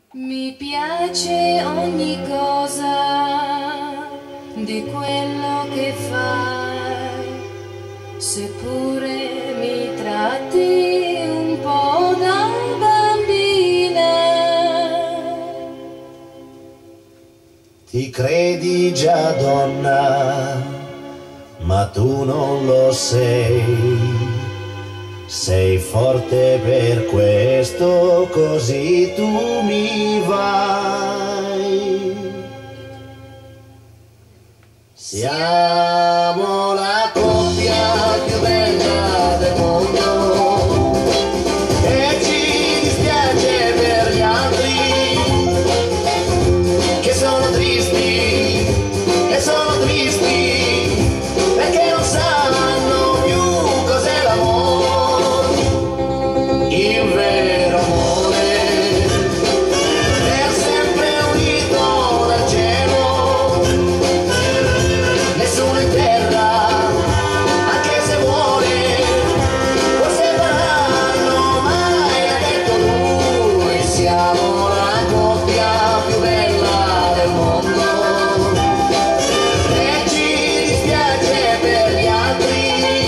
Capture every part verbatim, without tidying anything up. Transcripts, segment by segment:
Mi piace ogni cosa di quello che fai, seppure mi tratti un po' da bambina. Ti credi già donna, ma tu non lo sei. Sei forte per questo, così tu mi vai. Siamo la coppia più bella del mondo e ci dispiace per gli altri che sono tristi e sono tristi perché non sanno più cos'è l'amore. Il vero amore è sempre unito dal cielo, nessuno in terra, anche se vuole, può separarlo mai, ha detto lui. Siamo la coppia più bella del mondo e ci dispiace per gli altri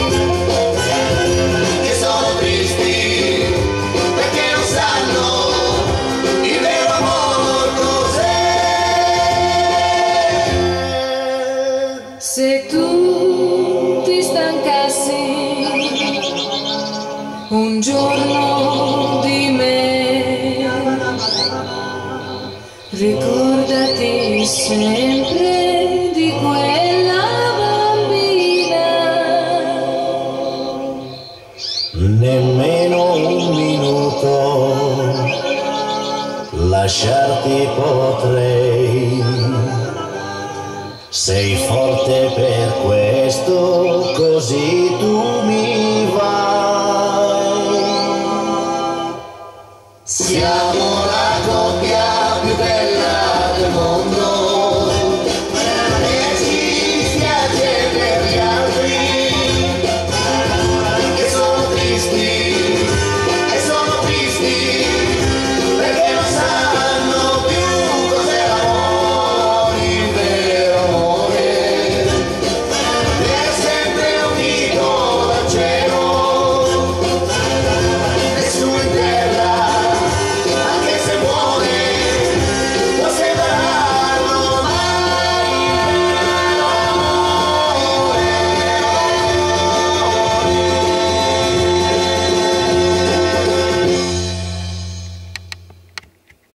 che sono tristi perché non sanno il vero amor cos'è. Se tu ti stancassi un giorno di me, ricordati sempre di quella bambina. Nemmeno un minuto lasciarti potrei. Sei forte per questo, così tu mi vai. Siamo